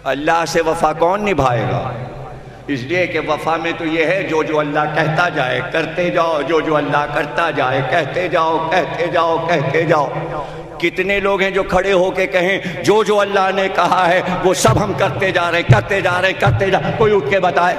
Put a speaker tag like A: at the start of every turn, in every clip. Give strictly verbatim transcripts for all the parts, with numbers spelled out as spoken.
A: اللہ سے وفا کون نبھائے گا؟ اس لیے کہ وفا میں تو یہ ہے جو جو اللہ کہتا جائے کرتے جاؤ، جو جو اللہ کرتا جائے کہتے جاؤ کہتے جاؤ کہتے جاؤ۔ کتنے لوگ ہیں جو کھڑے ہو کے کہیں جو جو اللہ نے کہا ہے وہ سب ہم کرتے جا رہے ہیں کرتے جا رہے ہیں کرتے جا رہے ہیں۔ کوئی اٹھ کے بتائے،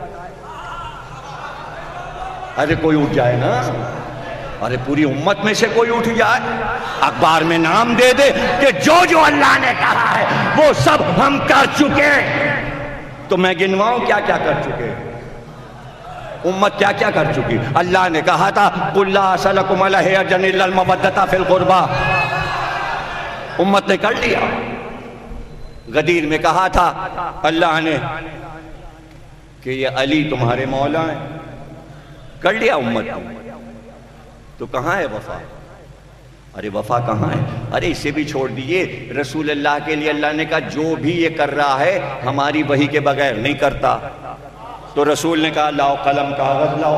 A: ارے کوئی اٹھ جائے نا، ارے پوری امت میں سے کوئی اٹھ جائے، اخبار میں نام دے دے کہ جو جو اللہ نے کہا ہے وہ سب ہم کر چکے۔ تو میں گنواؤں کیا کیا کر چکے، امت کیا کیا کر چکی۔ اللہ نے کہا تھا قُلْ لَا أَسْأَلُكُمْ عَلَيْهِ أَجْرًا إِلَّا الْمَوَدَّةَ فِي الْقُرْبَى، امت نے کر لیا۔ غدیر میں کہا تھا اللہ نے کہ یہ علی تمہارے مولا ہیں، کر لیا امت نے۔ تو کہاں ہے وفا؟ ارے وفا کہاں ہے؟ ارے اسے بھی چھوڑ دیئے، رسول اللہ کے لیے اللہ نے کہا جو بھی یہ کر رہا ہے ہماری وحی کے بغیر نہیں کرتا۔ تو رسول نے کہا لاؤ قلم کاغذ لاؤ۔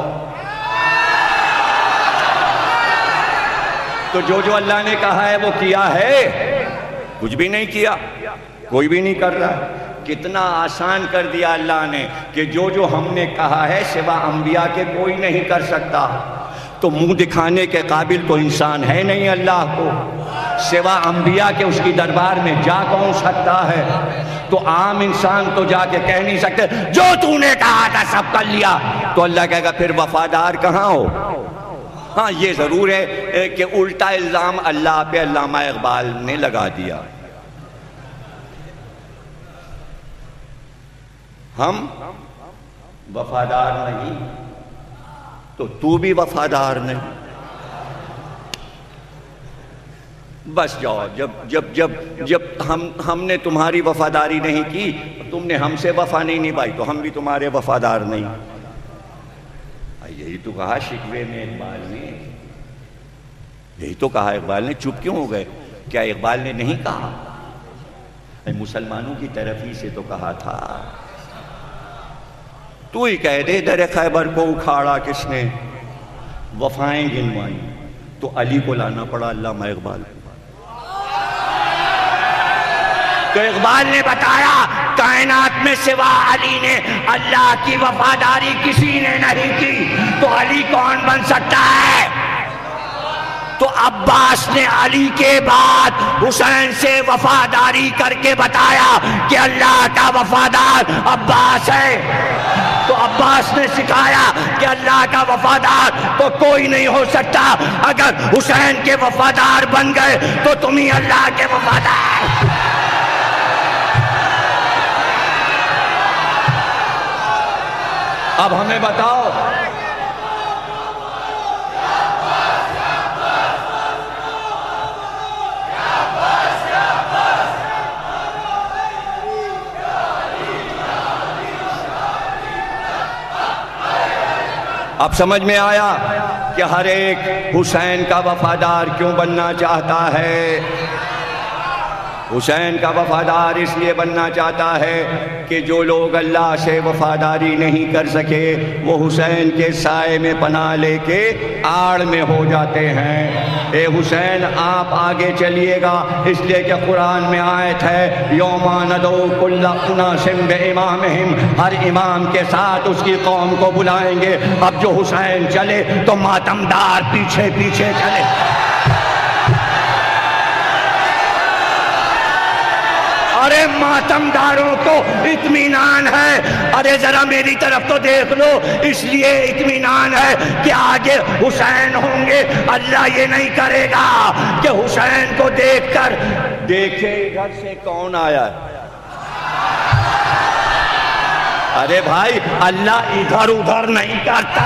A: تو جو جو اللہ نے کہا ہے وہ کیا ہے؟ کچھ بھی نہیں کیا، کوئی بھی نہیں کر رہا۔ کتنا آسان کر دیا اللہ نے کہ جو جو ہم نے کہا ہے سوا انبیاء کے کوئی نہیں کر سکتا۔ تو منہ دکھانے کے قابل تو انسان ہے نہیں اللہ کو، سوا انبیاء کے اس کی دربار میں جا کون سکتا ہے؟ تو عام انسان تو جا کے کہہ نہیں سکتے جو تو نے کہا تھا سب کر لیا۔ تو اللہ کہے گا پھر وفادار کہاں ہو؟ ہاں یہ ضرور ہے کہ الٹا الزام اللہ پہ علامہ اقبال نے لگا دیا، ہم وفادار نہیں تو تو بھی وفادار نہیں۔ بس جاؤ، جب جب جب جب ہم ہم نے تمہاری وفاداری نہیں کی، تم نے ہم سے وفا نہیں نبھائی تو ہم بھی تمہارے وفادار نہیں۔ یہی تو کہا شکوے میں اقبال نے، یہی تو کہا اقبال نے۔ چپ کیوں ہو گئے؟ کیا اقبال نے نہیں کہا؟ مسلمانوں کی طرف ہی سے تو کہا تھا۔ تو ہی کہہ دے در خیبر کو اکھاڑا کس نے، وفائیں گنوائیں۔ تو علی کو لانا پڑا علامہ اقبال کو۔ تو اقبال نے بتایا کائنات میں سوا علی نے اللہ کی وفاداری کسی نے نہیں کی، تو علی کون بن سکتا ہے؟ تو عباس نے علی کے بعد حسین سے وفاداری کر کے بتایا کہ اللہ کا وفادار عباس ہے۔ تو عباس نے سکھایا کہ اللہ کا وفادار تو کوئی نہیں ہو سکتا، اگر حسین کے وفادار بن گئے تو تم ہی اللہ کے وفادار۔ اب ہمیں بتاؤ اب سمجھ میں آیا کہ ہر ایک حسین کا وفادار کیوں بننا چاہتا ہے؟ حسین کا وفادار اس لیے بننا چاہتا ہے کہ جو لوگ اللہ سے وفاداری نہیں کر سکے وہ حسین کے سائے میں پناہ لے کے آڑ میں ہو جاتے ہیں۔ اے حسین آپ آگے چلیے گا، اس لیے کہ قرآن میں آیت ہے یوم ندعو کل اناس بامامہم، ہر امام کے ساتھ اس کی قوم کو بلائیں گے۔ اب جو حسین چلے تو ماتمدار پیچھے پیچھے چلے۔ ارے ماتمداروں کو اطمینان ہے، ارے ذرا میری طرف تو دیکھ لو، اس لیے اطمینان ہے کہ آگے حسین ہوں گے۔ اللہ یہ نہیں کرے گا کہ حسین کو دیکھ کر دیکھے ادھر سے کون آیا ہے۔ ارے بھائی اللہ ادھر ادھر نہیں کرتا۔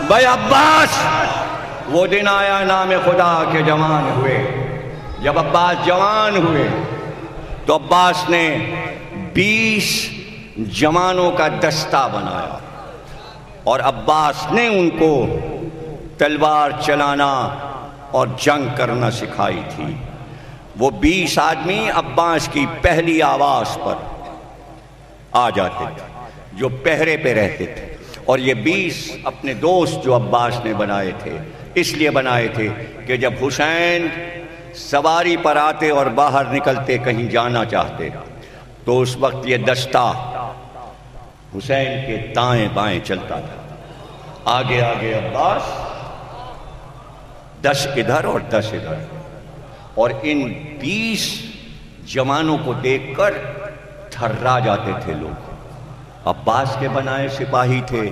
A: بھائی عباس وہ دن آیا نام خدا کے جوان ہوئے. جب عباس جوان ہوئے تو عباس نے بیس جوانوں کا دستہ بنایا اور عباس نے ان کو تلوار چلانا اور جنگ کرنا سکھائی تھی. وہ بیس آدمی عباس کی پہلی آواز پر آ جاتے تھے جو پہرے پہ رہتے تھے. اور یہ بیس اپنے دوست جو عباس نے بنائے تھے اس لیے بنائے تھے کہ جب حسین سواری پر آتے اور باہر نکلتے کہیں جانا چاہتے تو اس وقت یہ دستہ حسین کے دائیں بائیں چلتا تھا. آگے آگے عباس، دس ادھر اور دس ادھر. اور ان بیس جوانوں کو دیکھ کر تھرا جاتے تھے لوگ. عباس کے بنائے سپاہی تھے،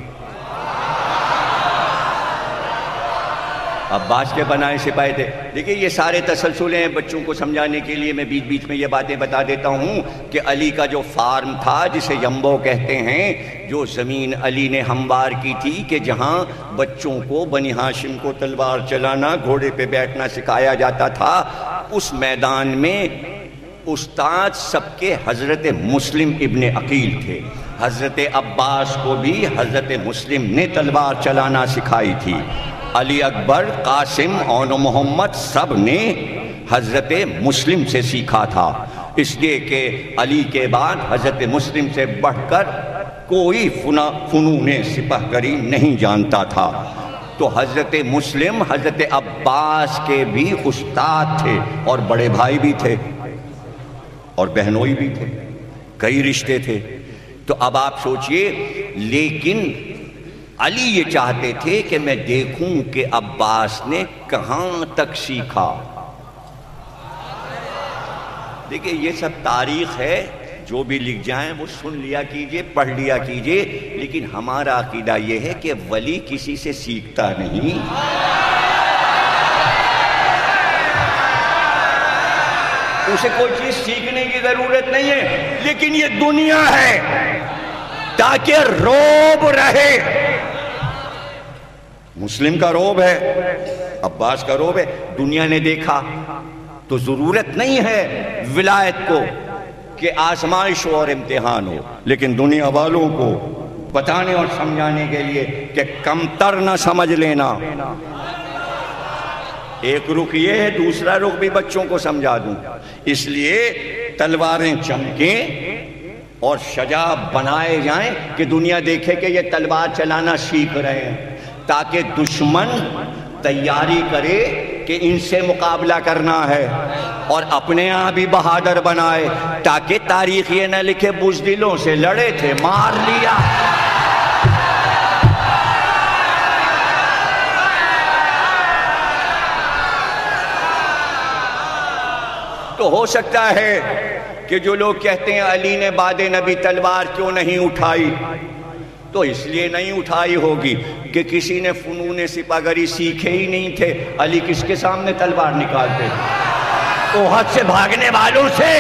A: عباس کے بنائے سپاہی تھے. دیکھیں یہ سارے تسلسل ہیں بچوں کو سمجھانے کے لیے. میں بیچ بیچ میں یہ باتیں بتا دیتا ہوں کہ علی کا جو فارم تھا جسے یمبو کہتے ہیں، جو زمین علی نے ہموار کی تھی کہ جہاں بچوں کو بنی ہاشم کو تلوار چلانا، گھوڑے پہ بیٹھنا سکھایا جاتا تھا، اس میدان میں استاد سب کے حضرت مسلم ابن عقیل تھے. حضرت عباس کو بھی حضرت مسلم نے تلوار چلانا سکھائی تھی. علی اکبر، قاسم اور محمد سب نے حضرت مسلم سے سیکھا تھا. اس لیے کہ علی کے بعد حضرت مسلم سے بڑھ کر کوئی فنون سپہگری نہیں جانتا تھا. تو حضرت مسلم حضرت عباس کے بھی استاد تھے اور بڑے بھائی بھی تھے اور بہنوئی بھی تھے، کئی رشتے تھے. تو اب آپ سوچئے، لیکن علی یہ چاہتے تھے کہ میں دیکھوں کہ عباس نے کہاں تک سیکھا. دیکھیں یہ سب تاریخ ہے، جو بھی لکھ جائیں وہ سن لیا کیجئے، پڑھ لیا کیجئے. لیکن ہمارا عقیدہ یہ ہے کہ ولی کسی سے سیکھتا نہیں. اسے کوئی چیز سیکھنے کی ضرورت نہیں ہے، لیکن یہ دنیا ہے تاکہ روب رہے. مسلم کا روب ہے، عباس کا روب ہے. دنیا نے دیکھا تو ضرورت نہیں ہے ولایت کو کہ آزمائش اور امتحان ہو، لیکن دنیا والوں کو بتانے اور سمجھانے کے لیے کہ کمتر نہ سمجھ لینا. ایک رخ یہ ہے، دوسرا رخ بھی بچوں کو سمجھا دوں. اس لیے تلواریں چمکیں اور شجاع بنائے جائیں کہ دنیا دیکھے کہ یہ تلوار چلانا سیکھ رہے ہیں، تاکہ دشمن تیاری کرے کہ ان سے مقابلہ کرنا ہے اور اپنے آپ بھی بہادر بنائے، تاکہ تاریخ یہ نہ لکھے بزدلوں سے لڑے تھے مار لیا. تو ہو سکتا ہے کہ جو لوگ کہتے ہیں علی نے بعد نبی تلوار کیوں نہیں اٹھائی، تو اس لیے نہیں اٹھائی ہوگی کہ کسی نے فنون سپاہگری سیکھے ہی نہیں تھے. علی کس کے سامنے تلوار نکالتے تھے؟ احد سے بھاگنے والوں سے.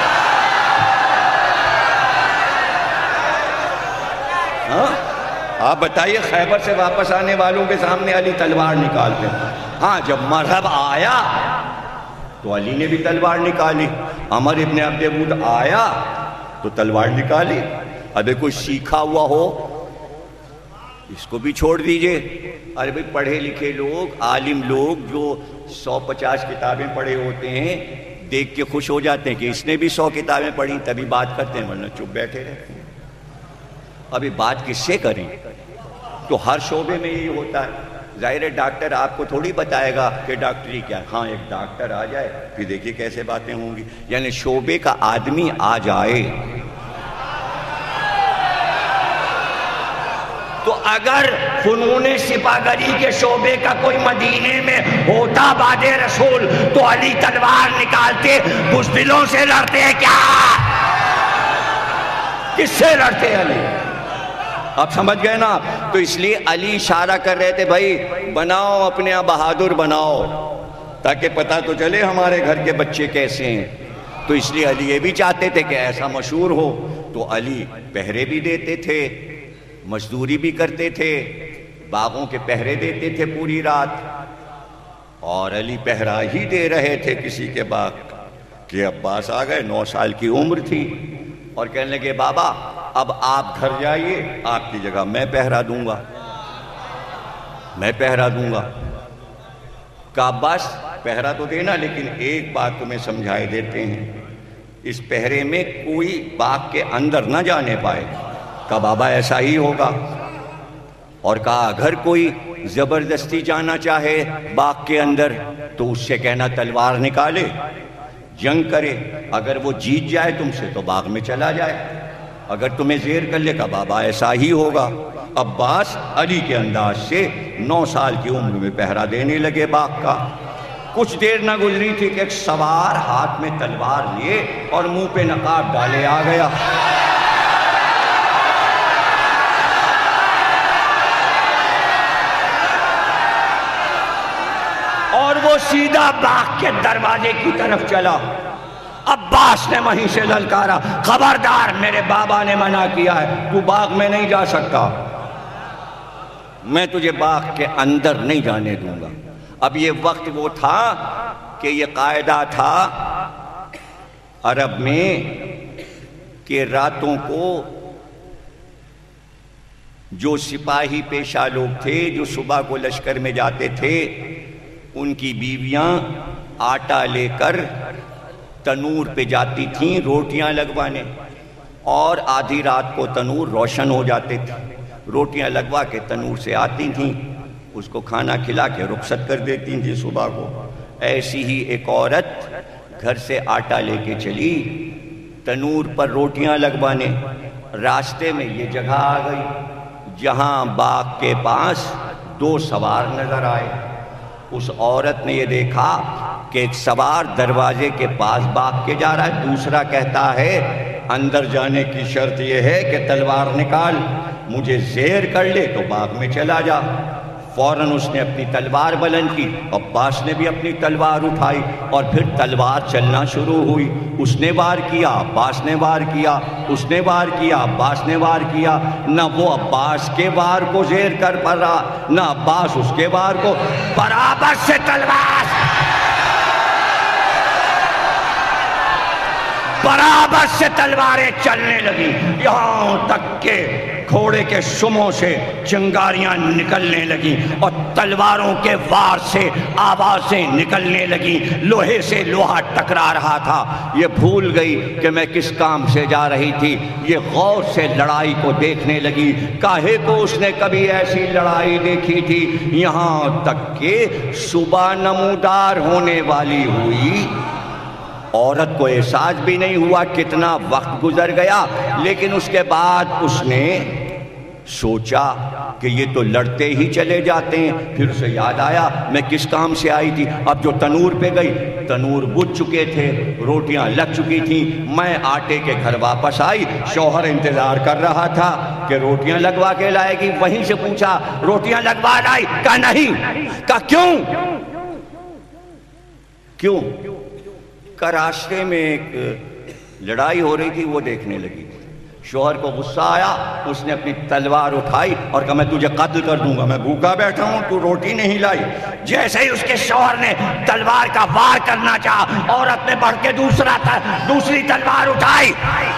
A: ہاں آپ بتائیے، خیبر سے واپس آنے والوں کے سامنے علی تلوار نکالتے ہیں. ہاں جب مرحب آیا تو علی نے بھی تلوار نکالی. عمر ابن عبد ود آیا تو تلوار نکالی. ابھی کوئی سیکھا ہوا ہو اس کو بھی چھوڑ دیجئے. ارے بھئی پڑھے لکھے لوگ، عالم لوگ جو سو پچاس کتابیں پڑھے ہوتے ہیں، دیکھ کے خوش ہو جاتے ہیں کہ اس نے بھی سو کتابیں پڑھی تبھی بات کرتے ہیں، ورنہ چپ بیٹھے رہتے ہیں. ابھی بات کس سے کریں؟ تو ہر شعبے میں یہی ہوتا ہے. ظاہر ہے ڈاکٹر آپ کو تھوڑی بتائے گا کہ ڈاکٹری کیا ہے. ہاں ایک ڈاکٹر آ جائے پھر دیکھیے کیسے باتیں ہوں گی. یعنی شعبے کا آدمی آ جائے. تو اگر فنون سپاہگری کے شعبے کا کوئی مدینے میں ہوتا بعد رسول تو علی تلوار نکالتے بزدلوں سے لڑتے ہیں کیا؟ کس سے لڑتے علی؟ آپ سمجھ گئے نا؟ تو اس لیے علی اشارہ کر رہے تھے، بھائی بناؤ اپنے آپ بہادر بناؤ تاکہ پتہ تو چلے ہمارے گھر کے بچے کیسے ہیں. تو اس لیے علی یہ بھی چاہتے تھے کہ ایسا مشہور ہو. تو علی پہرے بھی دیتے تھے، مزدوری بھی کرتے تھے، باغوں کے پہرے دیتے تھے پوری رات، اور علی پہرا ہی دے رہے تھے کسی کے باغ کہ عباس آ گئے، نو سال کی عمر تھی، اور کہنے لگے بابا اب آپ گھر جائیے، آپ کی جگہ میں پہرا دوں گا، میں پہرا دوں گا۔ کہا عباس پہرا تو دینا، لیکن ایک بات تمہیں سمجھائے دیتے ہیں، اس پہرے میں کوئی باغ کے اندر نہ جانے پائے۔ کہا بابا ایسا ہی ہوگا۔ اور کہا اگر کوئی زبردستی جانا چاہے باغ کے اندر تو اس سے کہنا تلوار نکالے، جنگ کرے، اگر وہ جیت جائے تم سے تو باغ میں چلا جائے، اگر تمہیں زیر کر لے۔ کہا بابا ایسا ہی ہوگا۔ عباس علی کے انداز سے نو سال کی عمر میں پہرا دینے لگے باغ کا۔ کچھ دیر نہ گزری تھی کہ ایک سوار ہاتھ میں تلوار لیے اور منہ پہ نقاب ڈالے آ گیا۔ اور وہ سیدھا باغ کے دروازے کی طرف چلا۔ عباس نے وہیں سے للکارا، خبردار میرے بابا نے منع کیا ہے، تو باغ میں نہیں جا سکتا، میں تجھے باغ کے اندر نہیں جانے دوں گا۔ اب یہ وقت وہ تھا کہ یہ قاعدہ تھا عرب میں کہ راتوں کو جو سپاہی پیشہ لوگ تھے جو صبح کو لشکر میں جاتے تھے، ان کی بیویاں آٹا لے کر تنور پہ جاتی تھیں روٹیاں لگوانے، اور آدھی رات کو تنور روشن ہو جاتے تھے، روٹیاں لگوا کے تنور سے آتی تھیں، اس کو کھانا کھلا کے رخصت کر دیتی تھیں صبح کو۔ ایسی ہی ایک عورت گھر سے آٹا لے کے چلی تنور پر روٹیاں لگوانے، راستے میں یہ جگہ آ گئی جہاں باغ کے پاس دو سوار نظر آئے۔ اس عورت نے یہ دیکھا کہ ایک سوار دروازے کے پاس باغ کے جا رہا ہے، دوسرا کہتا ہے اندر جانے کی شرط یہ ہے کہ تلوار نکال، مجھے زیر کر لے تو باغ میں چلا جا۔ فوراً اس نے اپنی تلوار بلند کی، عباس نے بھی اپنی تلوار اٹھائی، اور پھر تلوار چلنا شروع ہوئی۔ اس نے وار کیا، عباس نے وار کیا، اس نے وار کیا، عباس نے وار کیا، نہ وہ عباس کے وار کو زیر کر پا رہا، نہ عباس اس کے وار کو، برابر سے تلوار برابر سے تلواریں چلنے لگی، یہاں تک کہ گھوڑے کے سموں سے چنگاریاں نکلنے لگیں اور تلواروں کے وار سے آوازیں نکلنے لگیں، لوہے سے لوہا ٹکرا رہا تھا۔ یہ بھول گئی کہ میں کس کام سے جا رہی تھی، یہ غور سے لڑائی کو دیکھنے لگی، کاہے کو اس نے کبھی ایسی لڑائی دیکھی تھی، یہاں تک کہ صبح نمودار ہونے والی ہوئی۔ عورت کو احساس بھی نہیں ہوا کتنا وقت گزر گیا، لیکن اس کے بعد اس نے سوچا کہ یہ تو لڑتے ہی چلے جاتے ہیں۔ پھر اسے یاد آیا میں کس کام سے آئی تھی۔ اب جو تنور پہ گئی، تنور بجھ چکے تھے، روٹیاں لگ چکی تھیں، میں آٹے کے گھر واپس آئی، شوہر انتظار کر رہا تھا کہ روٹیاں لگوا کے لائے گی۔ وہیں سے پوچھا روٹیاں لگوا لائی؟ کہا نہیں۔ کہا کیوں کیوں کا راستے میں ایک لڑائی ہو رہی تھی، وہ دیکھنے لگی۔ شوہر کو غصہ آیا، اس نے اپنی تلوار اٹھائی اور کہا میں تجھے قتل کر دوں گا، میں بھوکا بیٹھا ہوں، تو روٹی نہیں لائی۔ جیسے ہی اس کے شوہر نے تلوار کا وار کرنا چاہا، عورت نے بڑھ کے دوسرا دوسری تلوار اٹھائی،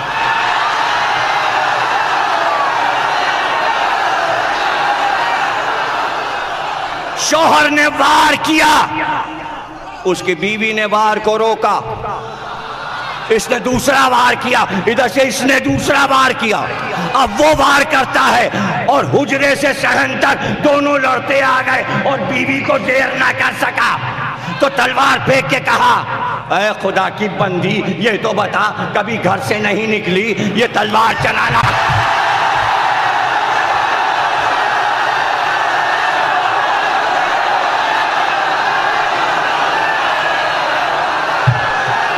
A: شوہر نے وار کیا، اس کی بیوی نے وار کو روکا، اس نے دوسرا وار کیا، ادھر سے اس نے دوسرا وار کیا۔ اب وہ وار کرتا ہے اور حجرے سے صحن تک دونوں لڑتے آ گئے اور بیوی کو زیر نہ کر سکا، تو تلوار پھینک کے کہا اے خدا کی بندی، یہ تو بتا کبھی گھر سے نہیں نکلی، یہ تلوار چلانا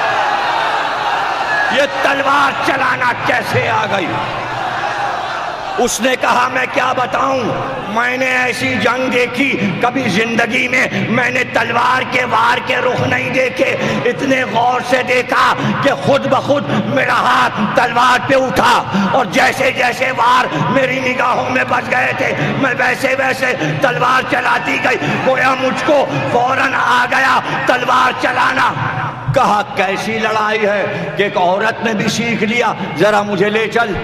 A: یہ تلوار چلانا کیسے آ گئی؟ اس نے کہا میں کیا بتاؤں، میں نے ایسی جنگ دیکھی کبھی زندگی میں، میں نے تلوار کے وار کے رخ نہیں دیکھے، اتنے غور سے دیکھا کہ خود بخود میرا ہاتھ تلوار پہ اٹھا، اور جیسے جیسے وار میری نگاہوں میں بچ گئے تھے میں ویسے ویسے تلوار چلاتی گئی، گویا مجھ کو فوراً آ گیا تلوار چلانا۔ کہا کیسی لڑائی ہے کہ ایک عورت نے بھی سیکھ لیا، ذرا مجھے لے چل،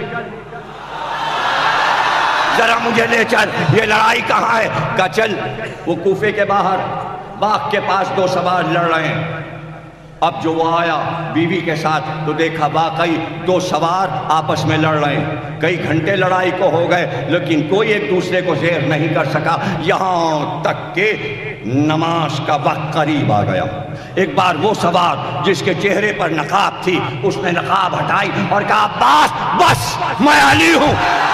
A: ذرا مجھے لے چل، یہ لڑائی کہاں ہے؟ کہا چل، وہ کوفے کے باہر باغ کے پاس دو سوار لڑ رہے ہیں۔ اب جو وہ آیا بیوی کے ساتھ تو دیکھا واقعی دو سوار آپس میں لڑ رہے ہیں، کئی گھنٹے لڑائی کو ہو گئے لیکن کوئی ایک دوسرے کو زیر نہیں کر سکا، یہاں تک کہ نماز کا وقت قریب آ گیا۔ ایک بار وہ سوار جس کے چہرے پر نقاب تھی اس نے نقاب ہٹائی اور کہا عباس بس میں علی ہوں۔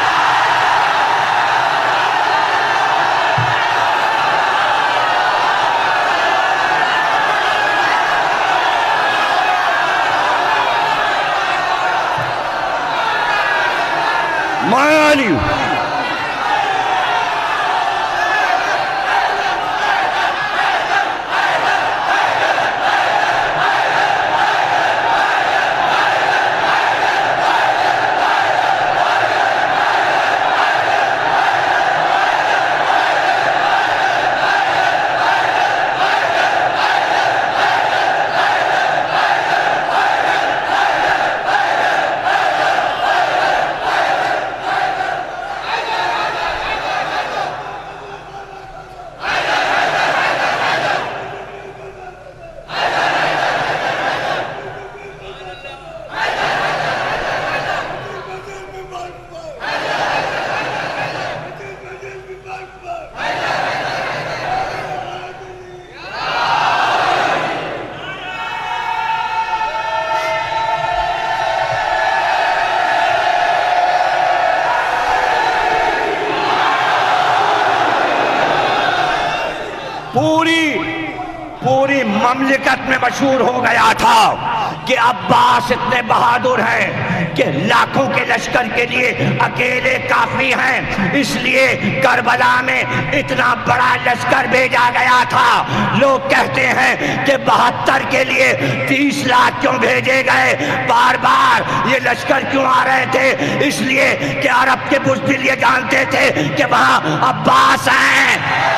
A: میں علی ہوں۔ پوری پوری مملکت میں مشہور ہو گیا تھا کہ عباس اتنے بہادر ہیں کہ لاکھوں کے لشکر کے لیے اکیلے کافی ہیں، اس لیے کربلا میں اتنا بڑا لشکر بھیجا گیا تھا۔ لوگ کہتے ہیں کہ بہتر کے لیے تیس لاکھ کیوں بھیجے گئے، بار بار یہ لشکر کیوں آ رہے تھے؟ اس لیے کہ عرب کے بزدل یہ جانتے تھے کہ وہاں عباس ہیں۔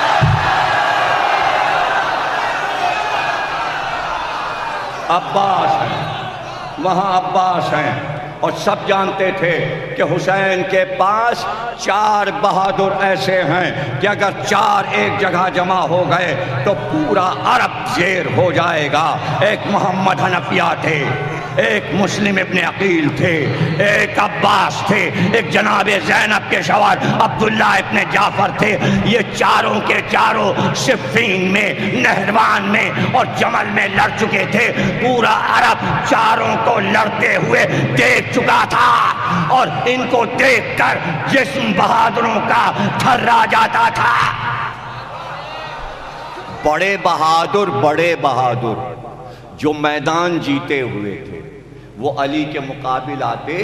A: عباس ہیں، وہاں عباس ہیں، اور سب جانتے تھے کہ حسین کے پاس چار بہادر ایسے ہیں کہ اگر چار ایک جگہ جمع ہو گئے تو پورا عرب زیر ہو جائے گا۔ ایک محمد حنفیہ تھے، ایک مسلم ابن عقیل تھے، ایک عباس تھے، ایک جناب زینب کے شوہر عبداللہ ابن جعفر تھے۔ یہ چاروں کے چاروں صفین میں، نہروان میں اور جمل میں لڑ چکے تھے۔ پورا عرب چاروں کو لڑتے ہوئے دیکھ چکا تھا، اور ان کو دیکھ کر جسم بہادروں کا تھرا جاتا تھا۔ بڑے بہادر بڑے بہادر جو میدان جیتے ہوئے تھے وہ علی کے مقابل آتے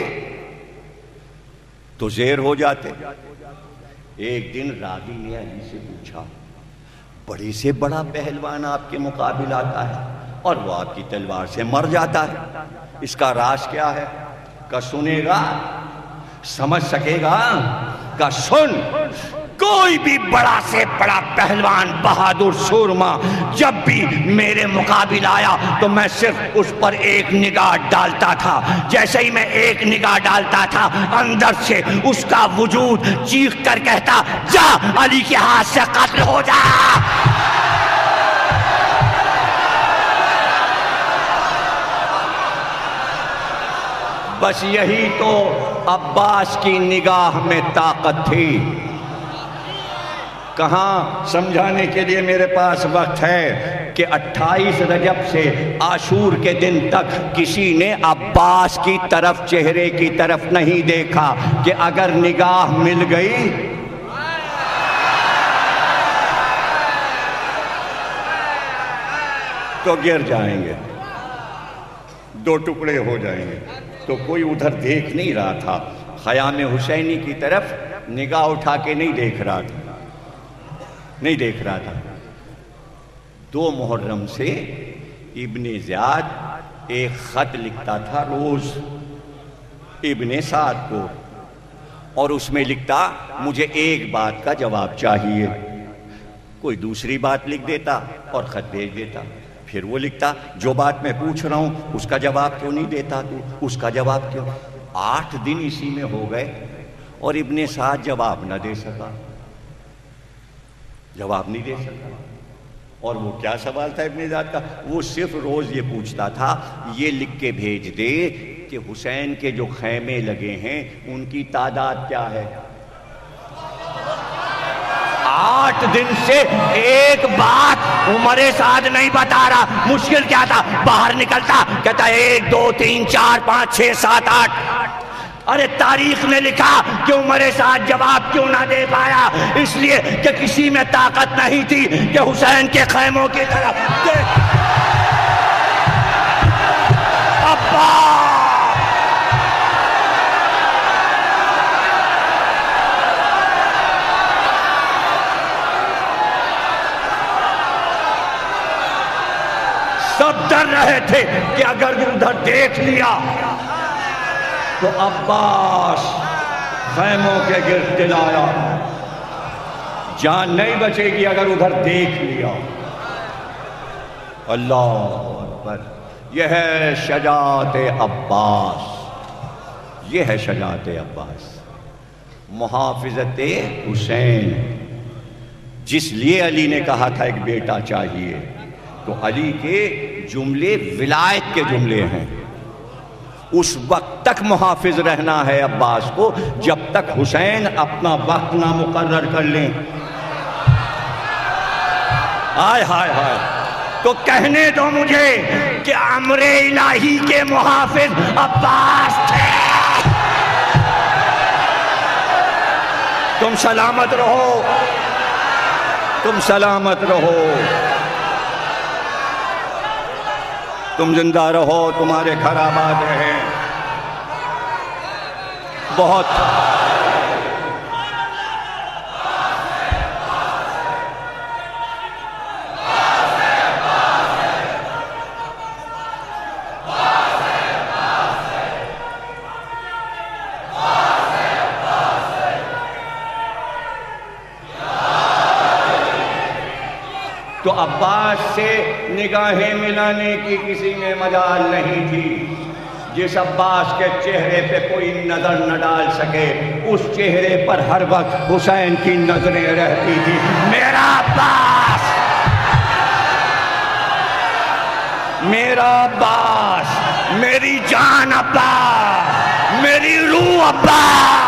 A: تو زیر ہو جاتے۔ ایک دن راوی نے علی سے پوچھا، بڑے سے بڑا پہلوان آپ کے مقابل آتا ہے اور وہ آپ کی تلوار سے مر جاتا ہے، اس کا راز کیا ہے؟ کہ سنے گا سمجھ سکے گا؟ کہ سن، کوئی بھی بڑا سے بڑا پہلوان بہادر سورما جب بھی میرے مقابل آیا تو میں صرف اس پر ایک نگاہ ڈالتا تھا، جیسے ہی میں ایک نگاہ ڈالتا تھا اندر سے اس کا وجود چیخ کر کہتا جا علی کے ہاتھ سے قتل ہو جا۔ بس یہی تو عباس کی نگاہ میں طاقت تھی۔ کہاں سمجھانے کے لیے میرے پاس وقت ہے کہ اٹھائیس رجب سے عاشور کے دن تک کسی نے عباس کی طرف چہرے کی طرف نہیں دیکھا کہ اگر نگاہ مل گئی تو گر جائیں گے، دو ٹکڑے ہو جائیں گے۔ تو کوئی ادھر دیکھ نہیں رہا تھا، خیام حسینی کی طرف نگاہ اٹھا کے نہیں دیکھ رہا تھا نہیں دیکھ رہا تھا دو محرم سے ابن زیاد ایک خط لکھتا تھا روز ابن سعد کو، اور اس میں لکھتا مجھے ایک بات کا جواب چاہیے، کوئی دوسری بات لکھ دیتا اور خط بھیج دیتا، پھر وہ لکھتا جو بات میں پوچھ رہا ہوں اس کا جواب کیوں نہیں دیتا تو، اس کا جواب کیوں؟ آٹھ دن اسی میں ہو گئے اور ابن سعد جواب نہ دے سکا، جواب نہیں دے سکا۔ اور وہ کیا سوال تھا ابن سعد کا؟ وہ صرف روز یہ پوچھتا تھا یہ لکھ کے بھیج دے کہ حسین کے جو خیمے لگے ہیں ان کی تعداد کیا ہے۔ آٹھ دن سے ایک بات عمر سعد نہیں بتا رہا، مشکل کیا تھا؟ باہر نکلتا کہتا ایک دو تین چار پانچ چھ سات آٹھ۔ ارے تاریخ نے لکھا کہ عمر سعد جواب کیوں نہ دے پایا؟ اس لیے کہ کسی میں طاقت نہیں تھی کہ حسین کے خیموں کی طرف دیکھ۔ ابا سب ڈر رہے تھے کہ اگر ادھر دیکھ لیا تو عباس خیموں کے گرد دلایا، جان نہیں بچے گی اگر ادھر دیکھ لیا۔ اللہ اکبر، یہ ہے شجاعت عباس، یہ ہے شجاعت عباس، محافظت حسین۔ جس لیے علی نے کہا تھا ایک بیٹا چاہیے، تو علی کے جملے ولایت کے جملے ہیں۔ اس وقت تک محافظ رہنا ہے عباس کو جب تک حسین اپنا وقت نہ مقرر کر لیں۔ آئے ہائے ہائے، تو کہنے دو مجھے کہ امر الہی کے محافظ عباس تھے۔ تم سلامت رہو، تم سلامت رہو، تم زندہ رہو، تمہارے گھر آباد رہیں۔ بہت تو عباس سے نگاہیں ملانے کی کسی میں مجال نہیں تھی۔ جس عباس کے چہرے پہ کوئی نظر نہ ڈال سکے، اس چہرے پر ہر وقت حسین کی نظریں رہتی تھی۔ میرا عباس، میرا عباس، میری جان عباس، میری روح عباس،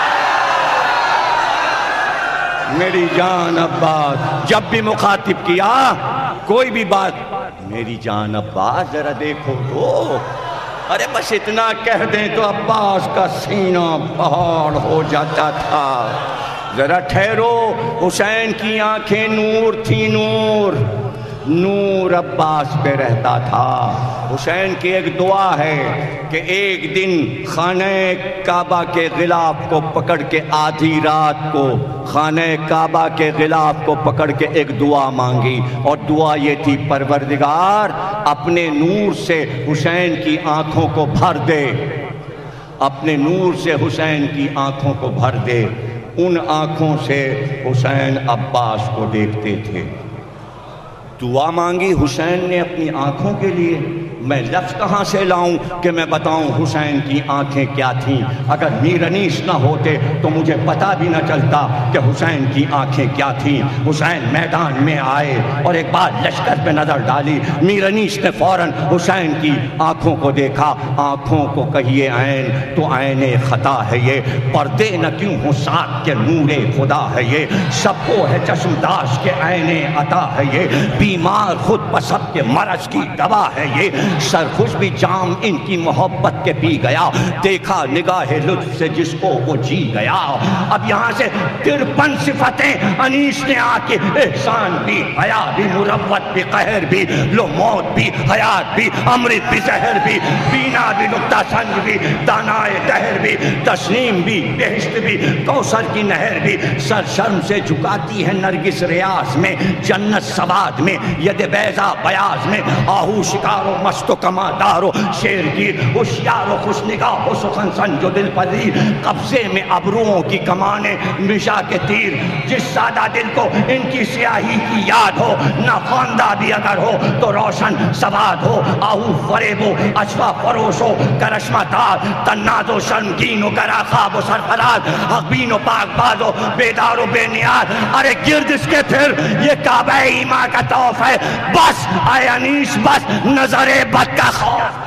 A: میری جان عباس۔ جب بھی مخاطب کیا کوئی بھی بات، میری جان عباس ذرا دیکھو تو، ارے بس اتنا کہہ دیں تو عباس کا سینہ پہاڑ ہو جاتا تھا۔ ذرا ٹھہرو، حسین کی آنکھیں نور تھی، نور نور عباس پہ رہتا تھا۔ حسین کی ایک دعا ہے کہ ایک دن خانہ کعبہ کے غلاف کو پکڑ کے آدھی رات کو خانہ کعبہ کے غلاف کو پکڑ کے ایک دعا مانگی، اور دعا یہ تھی پروردگار اپنے نور سے حسین کی آنکھوں کو بھر دے، اپنے نور سے حسین کی آنکھوں کو بھر دے۔ ان آنکھوں سے حسین عباس کو دیکھتے تھے۔ دعا مانگی حسین نے اپنی آنکھوں کے لیے، میں لفظ کہاں سے لاؤں کہ میں بتاؤں حسین کی آنکھیں کیا تھیں؟ اگر میر انیس نہ ہوتے تو مجھے پتا بھی نہ چلتا کہ حسین کی آنکھیں کیا تھیں۔ حسین میدان میں آئے اور ایک بار لشکر پہ نظر ڈالی، میر انیس نے فوراً حسین کی آنکھوں کو دیکھا۔ آنکھوں کو کہیے عین تو عین خطا ہے یہ، پردے نہ کیوں ہوں ساتھ کے نور خدا ہے یہ، سب کو ہے چشم داش کے عین عطا ہے یہ، بیمار خود پسب کے مرض کی دوا ہے یہ، سرخوش بھی جام ان کی محبت کے پی گیا، دیکھا نگاہ لطف سے جس کو وہ جی گیا۔ اب یہاں سے ترپن صفتیں انیس نے آ کے، احسان بھی، حیا بھی، مروت بھی، قہر بھی، لو موت بھی، حیات بھی، امرت بھی، زہر بھی، بینا بھی، نقطہ سنج بھی، دانائے دہر بھی، تسلیم بھی، بہشت بھی، کوثر کی نہر بھی، سر شرم سے جھکاتی ہے نرگس ریاض میں، جنت سواد میں، ید بیضا بیاض میں، آہو شکار و مست و کما دار و شیر گیر، ہوشیار و خوش نگاہ و سخن سنج و دل پذیر، قبضے میں ابروؤں کی کمانیں نشا کے تیر، جس سادہ دل کو ان کی سیاہی کی یاد ہو، نہ خواندہ بھی اگر ہو تو روشن سواد ہو، آہو فریب و اشوا فروش ہو، کرشمہ دار تناز و شرمگین و گرا خواب و سرفراز، حق بین و پاک باز و بیدار و بے نیاز، ارے گرد اس کے پھر یہ کعبہ ایمان کا طواف ہے، بس اے انیس بس نظر بد کا خوف،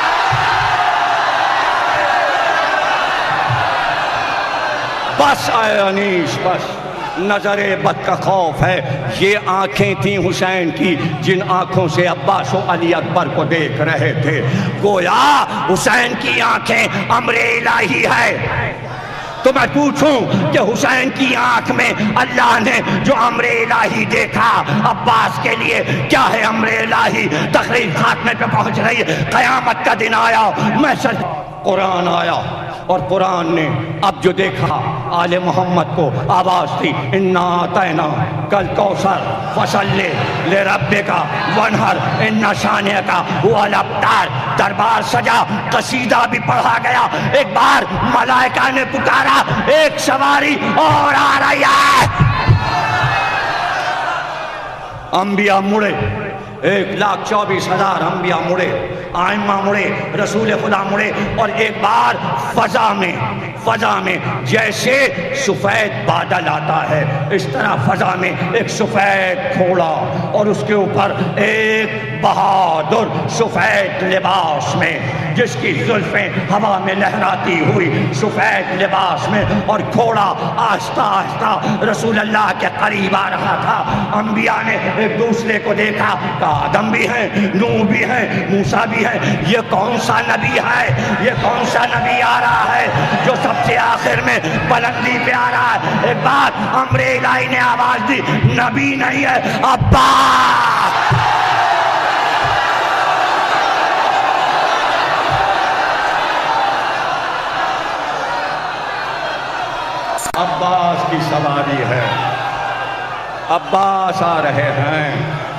A: بس اے انیس بس نظر بد کا خوف ہے۔ یہ آنکھیں تھیں حسین کی جن آنکھوں سے عباس و علی اکبر کو دیکھ رہے تھے، گویا حسین کی آنکھیں امر الہی ہے۔ تو میں پوچھوں کہ حسین کی آنکھ میں اللہ نے جو امر الہی دیکھا، عباس کے لیے کیا ہے امر الہی؟ تقریر خاتمے پہ پہنچ رہی ہے، قیامت کا دن آیا، میں سچ قرآن آیا اور قرآن نے اب جو دیکھا آل محمد کو آواز تھی، انا اعطینا کل کوثر فصلی لربک وانحر ان شانئک ھو الابتر، دربار سجا، قصیدہ بھی پڑھا گیا، ایک بار ملائکہ نے پکارا، ایک سواری اور آ رہی ہے، انبیاء مڑے، ایک لاکھ چوبیس ہزار انبیاء مڑے، آئمہ مڑے، رسول خدا مڑے، اور ایک بار فضا میں فضا میں جیسے سفید بادل آتا ہے اس طرح فضا میں ایک سفید گھوڑا اور اس کے اوپر ایک بہادر سفید لباس میں، جس کی زلفیں ہوا میں لہراتی ہوئی سفید لباس میں، اور گھوڑا آہستہ آہستہ رسول اللہ کے قریب آ رہا تھا۔ انبیاء نے ایک دوسرے کو دیکھا، کہا آدم بھی ہیں، نوح بھی ہیں، موسیٰ بھی ہیں، یہ کون سا نبی ہے؟ یہ کون سا نبی آ رہا ہے جو سب سے آخر میں بلندی پہ آ رہا ہے؟ ایک بات امر الہی نے آواز دی، نبی نہیں ہے، عباس، عباس کی سواری ہے، عباس آ رہے ہیں۔